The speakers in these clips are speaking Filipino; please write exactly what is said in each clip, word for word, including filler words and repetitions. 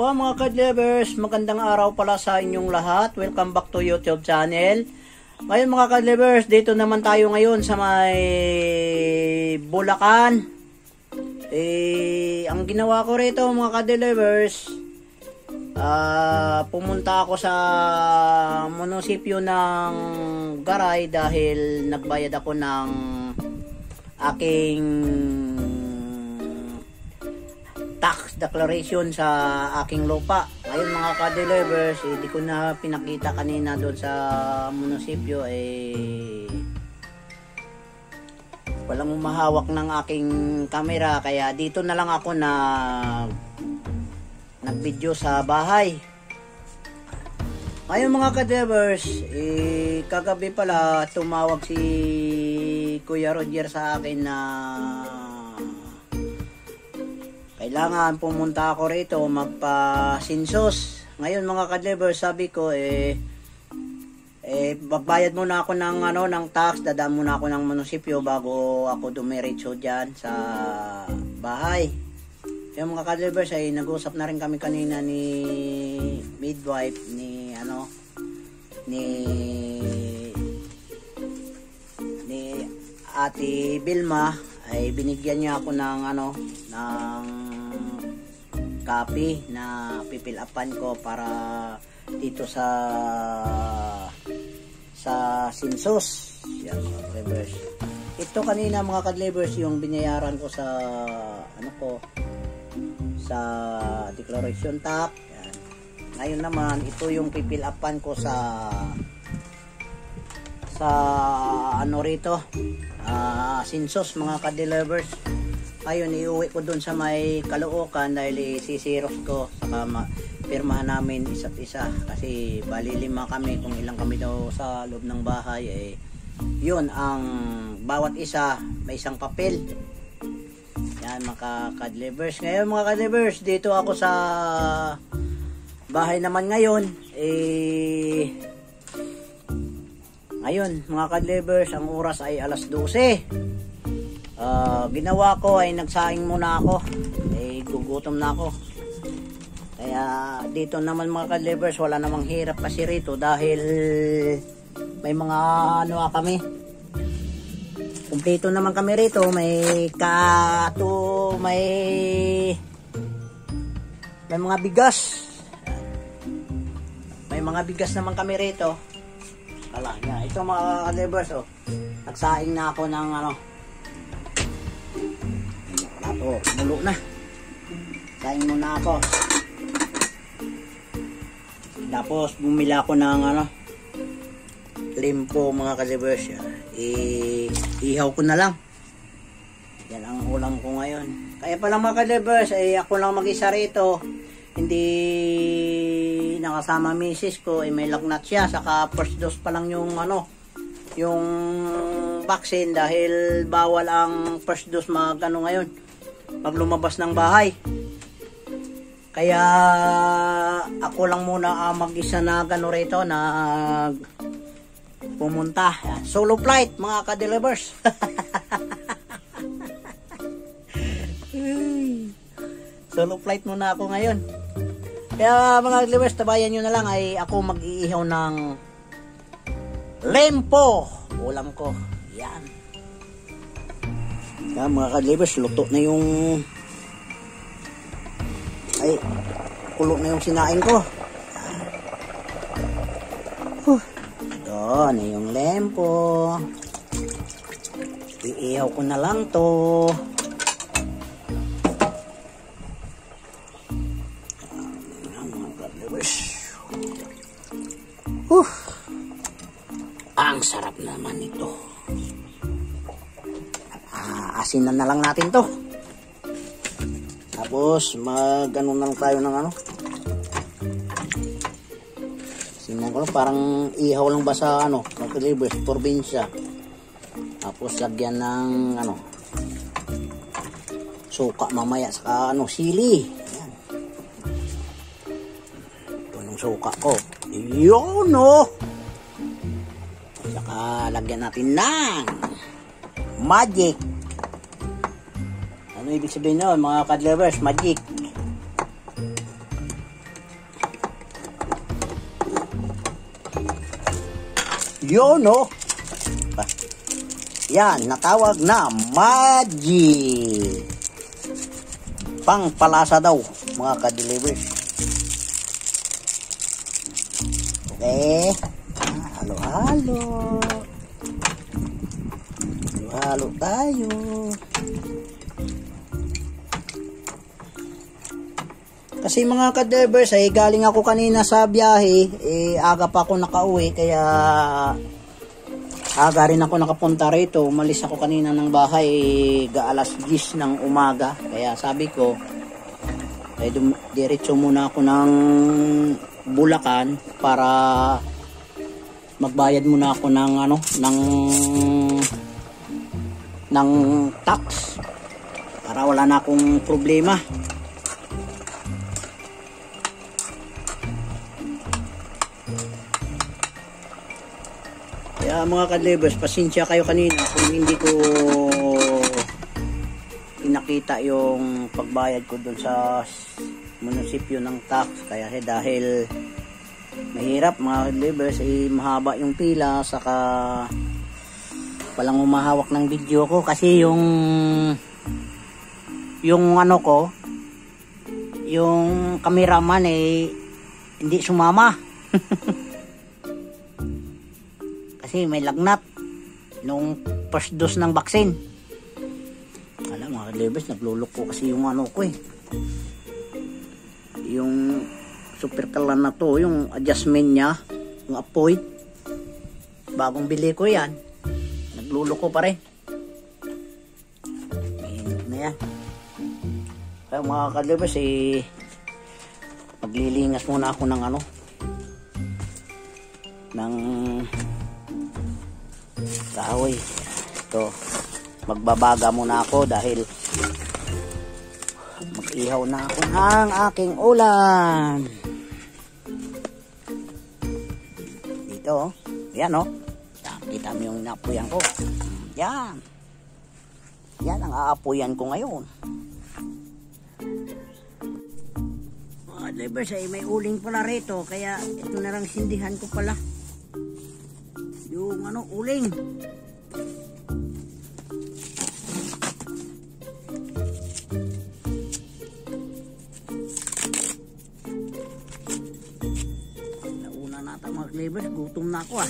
po mga kadlivers, magandang araw pala sa inyong lahat. Welcome back to YouTube channel. Ngayon mga kadlivers, dito naman tayo ngayon sa may Bulacan. Eh, ang ginawa ko rito mga kadlivers, uh, pumunta ako sa munisipyo ng Garay dahil nagbayad ako ng aking tax declaration sa aking lupa. Ngayon mga ka-delivers, hindi eh, ko na pinakita kanina doon sa munisipyo, eh walang umahawak ng aking camera, kaya dito na lang ako na nag-video sa bahay. Ngayon mga ka-delivers, eh, kagabi pala tumawag si Kuya Roger sa akin na kailangan pumunta ako rito magpa-sinsos. Ngayon mga kadlivers, sabi ko eh eh magbayad muna ako ng ano ng tax, dadaan muna ako ng munisipyo bago ako dumiretso diyan sa bahay. Yung mga kadlivers ay nag-usap na rin kami kanina ni midwife ni ano ni ni Ate Vilma, ay binigyan niya ako ng ano ng copy na pipil-upan ko para dito sa sa census. Yan mga kadlivers. Ito kanina mga kadlivers yung binayaran ko sa ano ko sa declaration tax. Yan. Ngayon naman ito yung pipil-upan ko sa sa ano rito uh, census mga kadlivers. Ngayon iuwi ko dun sa may Caloocan dahil isisiros ko, saka pirmahan namin isa't isa kasi bali lima kami, kung ilang kami daw sa loob ng bahay, eh yun ang bawat isa may isang papel. Yan mga kadlivers. Ngayon mga kadlivers, dito ako sa bahay naman ngayon. Eh ngayon mga kadlivers, ang oras ay alas dose. Uh, ginawa ko ay nagsaing muna ako, eh gugutom na ako, kaya dito naman mga kadlivers wala namang hirap kasi rito dahil may mga ano kami, kumpleto naman kami rito, may kato, may may mga bigas, may mga bigas naman kami rito. Kala niya, ito mga kadlivers, oh, nagsaing na ako ng ano. Oh, mulo na. Kain muna ako. Tapos bumili ako ng ano, limpo mga kadlivers. I ihaw ko na lang. Yan ang ulam ko ngayon. Kaya pala mga kadlivers, ay eh, ako lang mag-isa rito. Hindi nakasama misis ko, eh, may lagnat siya, saka first dose pa lang yung ano, yung vaccine dahil bawal ang first dose mag ano ngayon, maglumabas ng bahay. Kaya ako lang muna uh, mag-isa na gano rito na pumunta. Solo flight mga ka-delivers. Solo flight muna ako ngayon. Kaya mga ka-delivers, tabayan nyo na lang, ay ako mag-iihaw ng lempo. Ulam ko. Yan. Yan mga kadlivers, luto na yung ay kulo na yung sinain ko. Huh. Ito na yung lempo, iihaw ko na lang to. Yan mga kadlivers. Huh. Ang sarap naman ito. Asinan na lang natin to. Tapos mag ano na lang tayo ng ano, asinan ko lang, parang ihaw lang ba sa ano mga kadlivers, probinsya. Tapos lagyan ng ano suka mamaya, saka ano sili. Ayan. Ito yung suka ko, yun no. Saka lagyan natin ng magic. Ano ibig sabihin nun mga kadlivers? Magic. Yun, no? Yan, natawag na Magic. Pang palasa daw, mga ka-delivers. Okay. Halo-halo. Halo-halo tayo. Kasi mga ka-delivers, ay galing ako kanina sa biyahe, eh, aga pa ako nakauwi, kaya aga rin ako nakapunta rito. Umalis ako kanina ng bahay, eh, ga alas diyes ng umaga, kaya sabi ko, eh, diretso muna ako ng Bulacan para magbayad muna ako ng ano, ng ng tax, para wala na akong problema. Kaya mga ka-delivers, pasensya kayo kanina kung hindi ko pinakita yung pagbayad ko dun sa munisipyo ng tax. Kaya eh, dahil mahirap mga ka-delivers, eh, mahaba yung pila, saka walang umahawak ng video ko kasi yung yung ano ko, yung cameraman eh hindi sumama. Kasi may lagnat nung first dose ng vaccine. Alam mga ka-delivers, naglulok ko kasi yung ano ko eh, yung super kalan na to, yung adjustment nya, yung apoy, bagong bili ko yan, naglulok ko pa rin. Mainit na yan. Kaya mga ka-delivers, eh, maglilingas muna ako ng ano, ng kahoy. Ito, magbabaga muna ako dahil mag-ihaw na ako ng aking ulam. Dito, oh. Yan, oh. Yan, kita mo yung naapuyan ko. Yan. Yan ang aapuyan ko ngayon. Mga delivers, ay may uling pala rito, kaya ito na lang sindihan ko pala. Yung ano, uling. Nauna nata mga delivers, gutom na ako ah.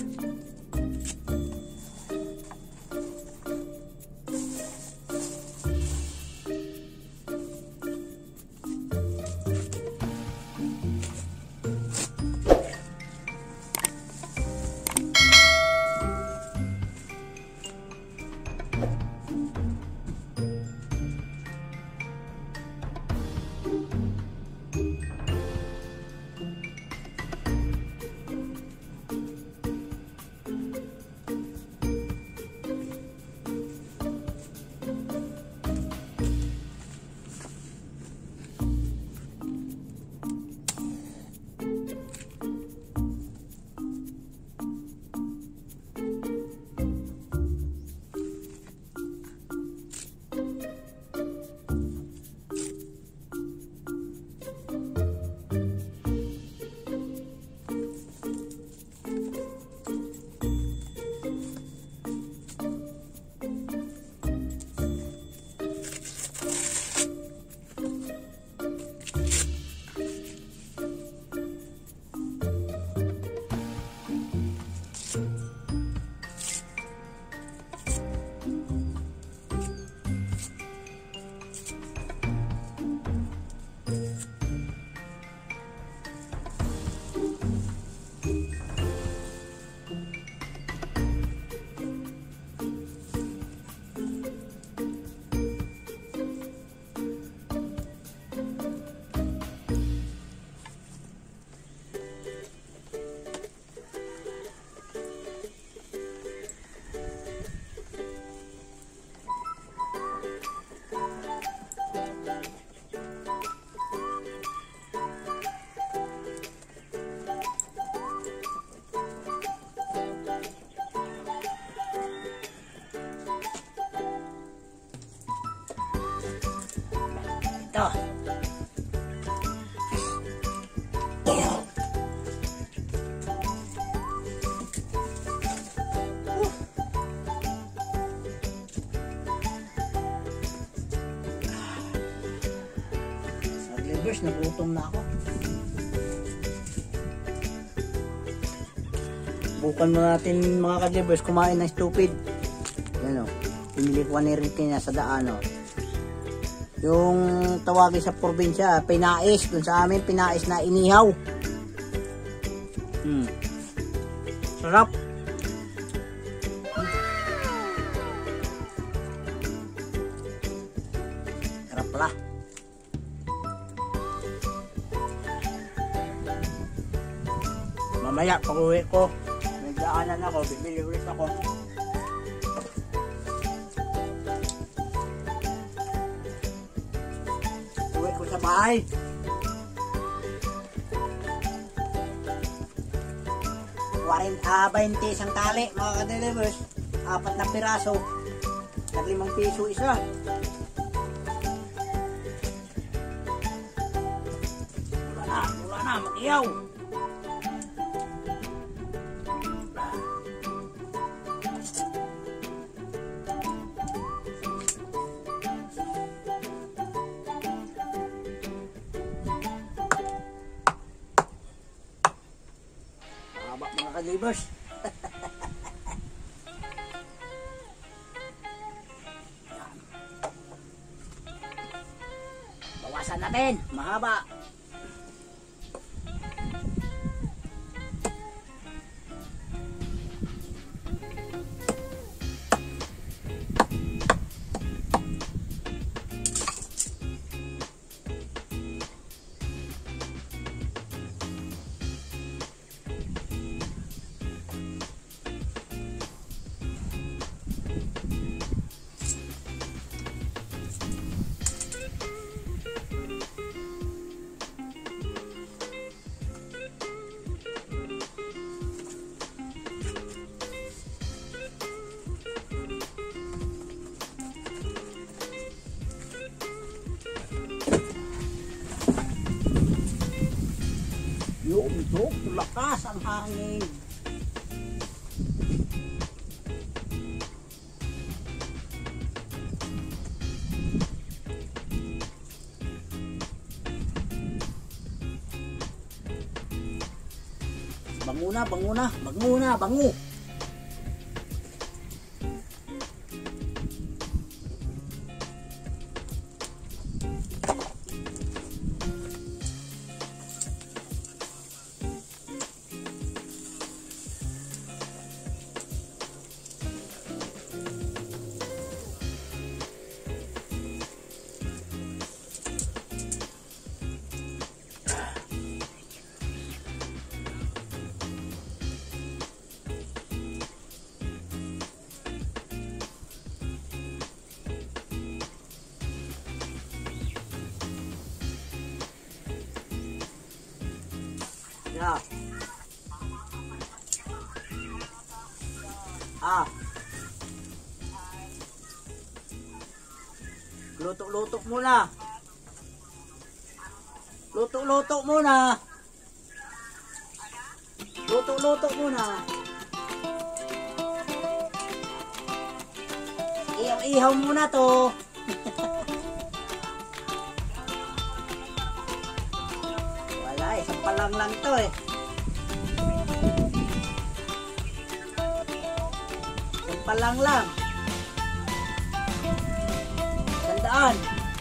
Ito. ka-delivers, nagutom na ako. Bukan mo natin mga ka-delivers kumain ng stupid. Yan o, pinili ko ni Ricky na sa daan o. Yung tawagin sa probinsya, pinais. Dun sa amin, pinais na inihaw. Hmm. Sarap. Sarap pala. Mamaya, pag uwi ko, may daanan ako, bibili ulit ako. Uwi ko sa bahay. Ah, twenty isang tali mga ka-delivers, apat na piraso, limang piso isa. Mula na, mula na, mag-iyaw. Haba mga ka-delivers. Bawasan natin, mahaba. Yung ito, lakas ang hangin. Bango na, bango na, bango na, bango. Yeah. Ah. Luto-luto muna. Luto-luto muna. Luto-luto muna. Ihaw-ihaw muna to. Wala eh, sampalang lang to eh. Sampalang lang. Sandaan.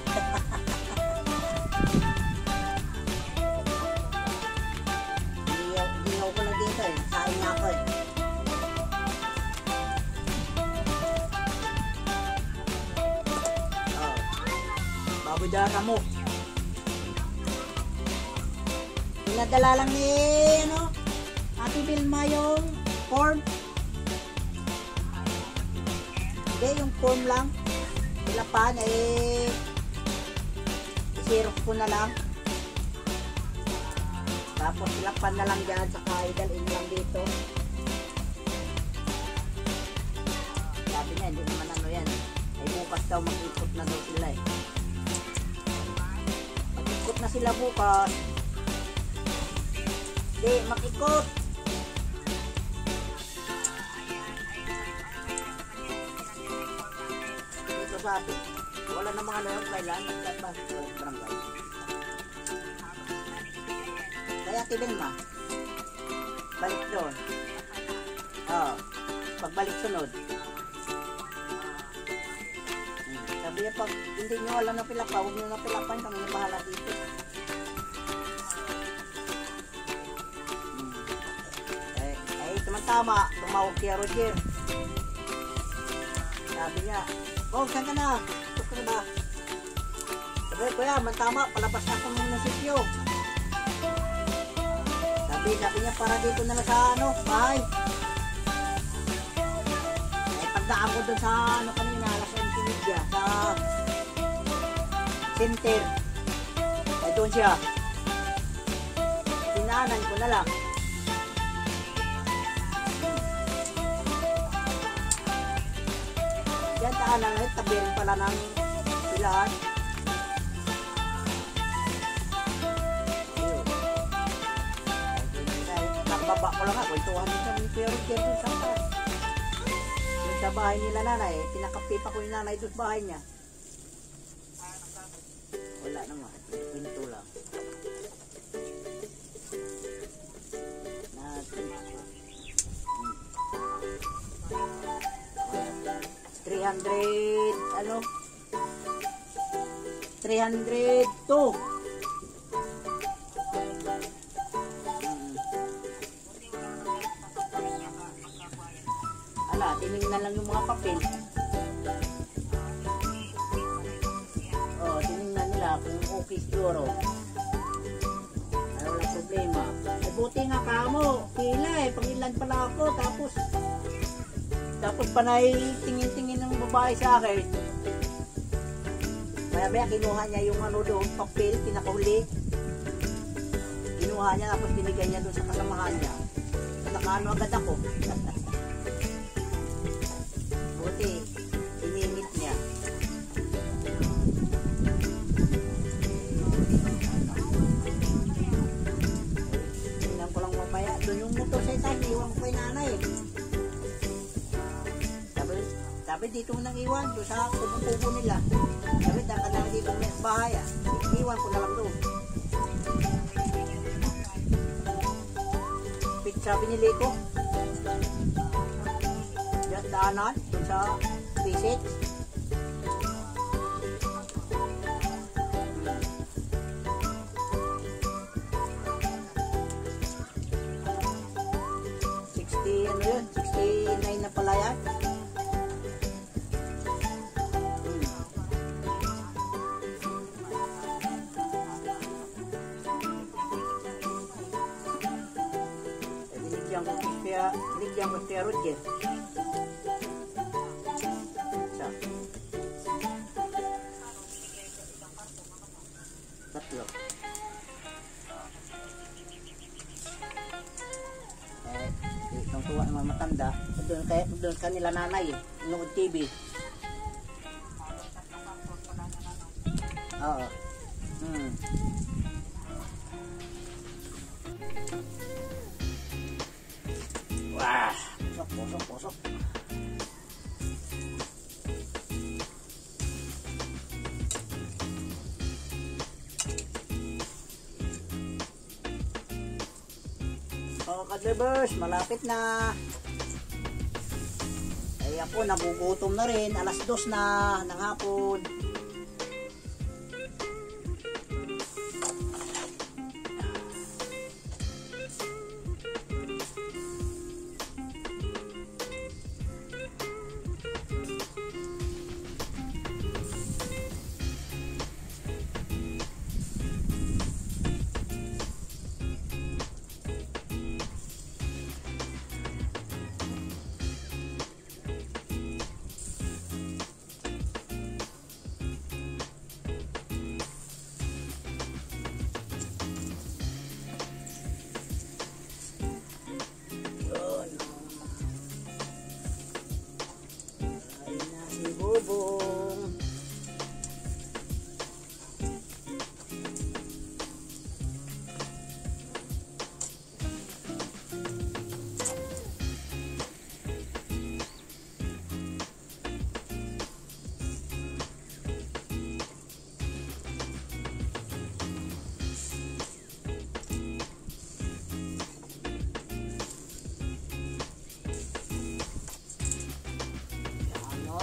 Ihaw ko na dito eh. Saing nga ako eh. Oh. Babudara mo. Pinadala lang ni ano, Ate Vilma yung form. Hindi, yung form lang. Ilapan eh i-xerox ko na lang. Tapos ilapan na lang dyan, saka idalhin lang dito. Sabi niya, hindi naman ano yan. Ay bukas daw mag-ikot na daw sila eh. Mag-ikot na sila bukas. Hindi, mag-ikot. Dito sa atin. Wala namang ano yung kailan. Nagkat ba? Barangay. Ate Belma. Balik doon. Oo. Pagbalik sunod. Hmm. Sabi niya, pag hindi nyo alam na pilapa, huwag nyo na pilapan, kami na bahala dito. Hmm. Eh, eh, tama-tama, tumawag kay Roger. Sabi niya, oh, saan ka na? Gusto ka ba? Sabi, kuya, mantama, palabas na ako ng sityo. Sabi, sabi niya, para dito na lang sa ano, bahay. Eh, pagdaan ko dun sa ano kanina, alas onse media, sa center. Eh, doon siya. Sinaanan ko na lang. Yan taan na, tabi rin pala ng pilahan. Baba ko lang nga, kwentuhan nito ng pero dito sa taas. Yung sa bahay nila nanay, pinakapipa ko yung nanay doon sa bahay niya. Wala naman, kwento lang. Natin. three hundred, ano? three hundred two. Ala, tinignan lang yung mga papel. Oh, tinignan nila kung okay siguro. Ay, wala problema. Ay, buti nga kamo. Pila eh, pangilan pala ako. Tapos, tapos panay tingin-tingin ng babae sa akin. Kaya ba, kinuha niya yung ano doon, papel, pinakahuli. Kinuha niya, tapos binigay niya doon sa kasamahan niya. Nakaano agad ako. Buti, inimit niya. Tingnan ko lang mamaya. Doon yung motor sa itan, iwan ko kay nanay. Sabi, sabi dito nang iwan, doon sa kubo-kubo nila. Sabi, dapat lang dito may bahay ah. Iwan ko na lang doon. Sabi ni Lito, diyan daanan, doon sa visit. sixty, ano yun? sixty-nine na pala yan. Binigyan ko siya Roger. Isa. Tatlo. Eh, itong tuwa naman matanda. Doon, kaya, doon kanila nanay eh. Nood T V. Oo. Hmm. Wah, posok, posok, posok. Oh, kadlibers, malapit na. Ay ako, nagugutom na rin. Alas dos na ng hapon.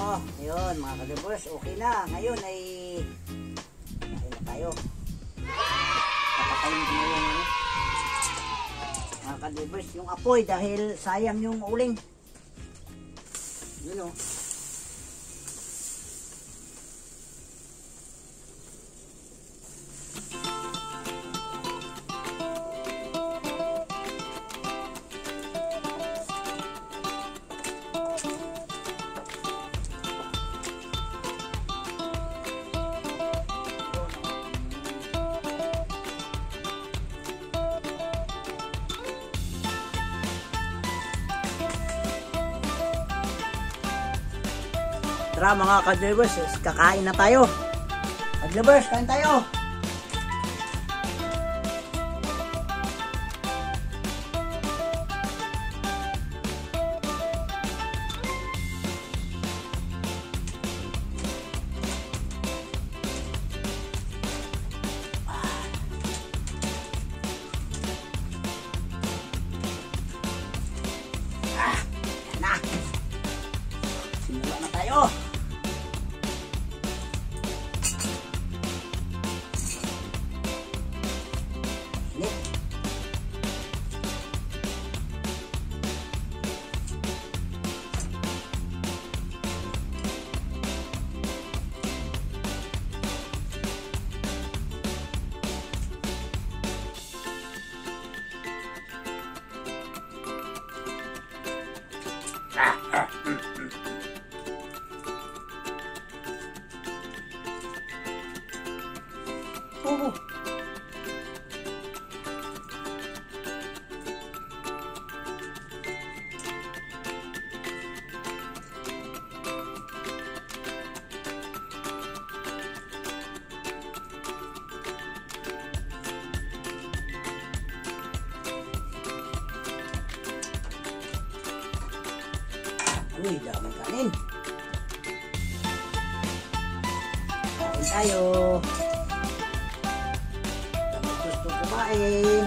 Oo, ayun mga ka-delivers, okay na. Ngayon ay ayun na tayo. Papatayin ko na yun. Ano? Mga ka-delivers, yung apoy dahil sayang yung uling. Yun o. Tara mga ka-delivers, kakain na tayo. Ka-delivers, kain tayo. Ah, yan na. Simula na tayo. Oh. Uy, daming kanin. Kain tayo. Daming gusto kumain.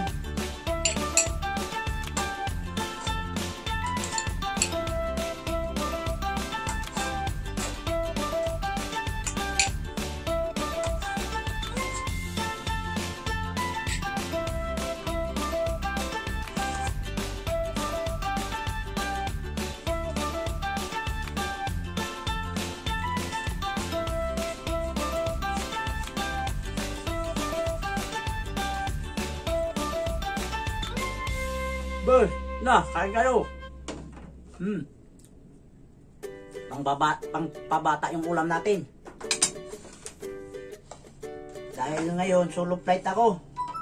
Boy, na, kain kayo. Hmm. Pangbaba, pang pabata yung ulam natin. Dahil ngayon, solo flight ako.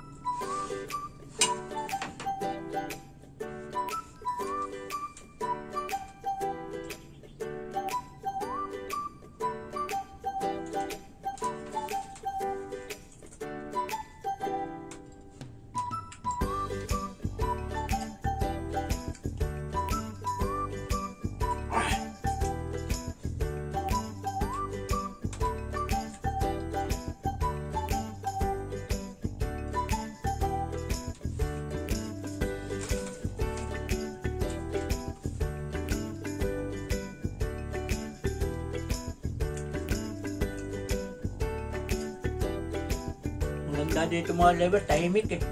Maganda dito mga level, tahimik eh.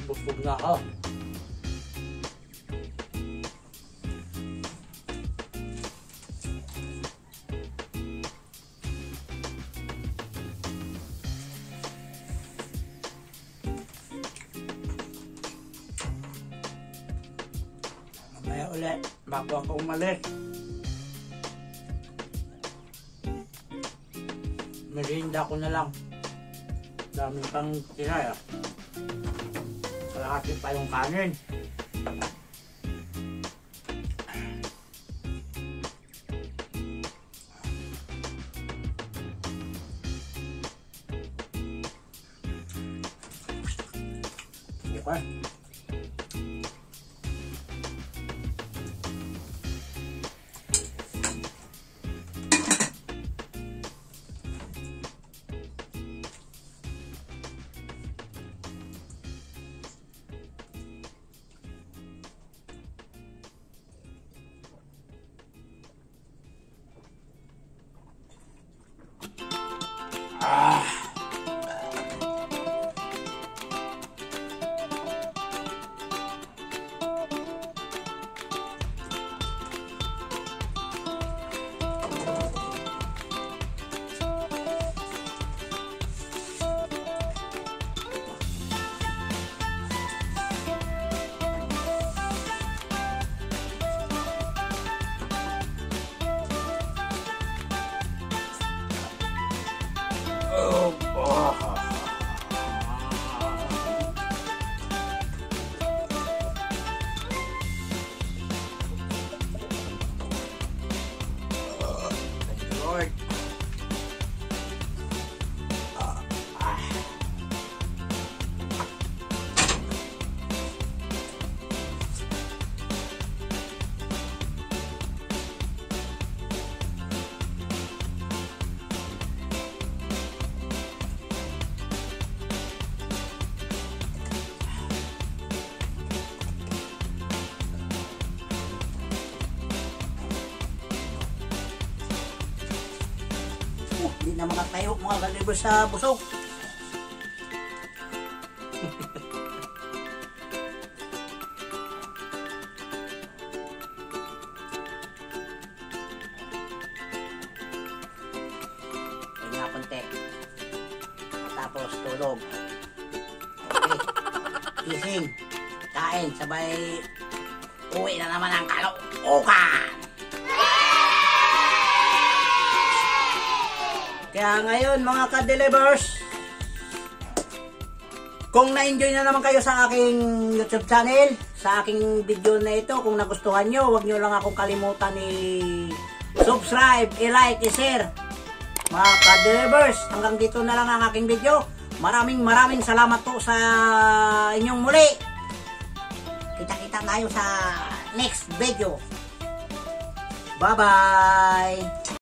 Busog na ako. Mamaya ulit, bago ako umalis. Merienda ko na lang. Daming pang tira. Kalahati pa yung kanin. Okay. Ah. Oh, oh. Thank you, Lord. Ah, ah. Hindi na makatayo mga ka-delivers sa busog. Kaya nga konti. Tapos tulog. Okay. Gising. Kain. Sabay uwi na naman ang kalookan. Kaya ngayon mga ka-delivers, kung na-enjoy na naman kayo sa aking YouTube channel, sa aking video na ito, kung nagustuhan nyo, huwag nyo lang akong kalimutan i-subscribe, i-like, i-share. Mga ka-delivers, hanggang dito na lang ang aking video. Maraming maraming salamat po sa inyong muli. Kita-kita tayo sa next video. Bye-bye!